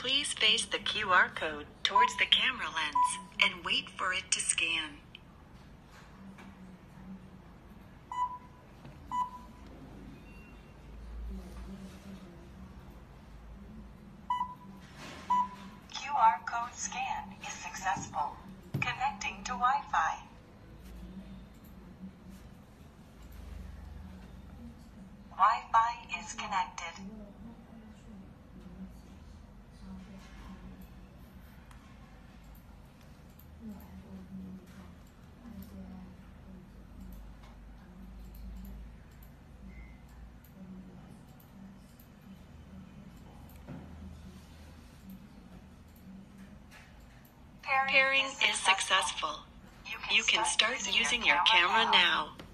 Please face the QR code towards the camera lens and wait for it to scan. QR code scan is successful. Connecting to Wi-Fi. Wi-Fi is connected. Pairing is successful. You can start using your camera now.